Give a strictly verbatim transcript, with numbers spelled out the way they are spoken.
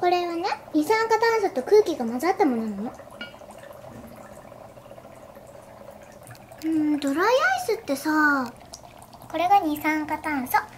これはね、二酸化炭素と空気が混ざったものなの。うん、ドライアイスってさ、これが二酸化炭素、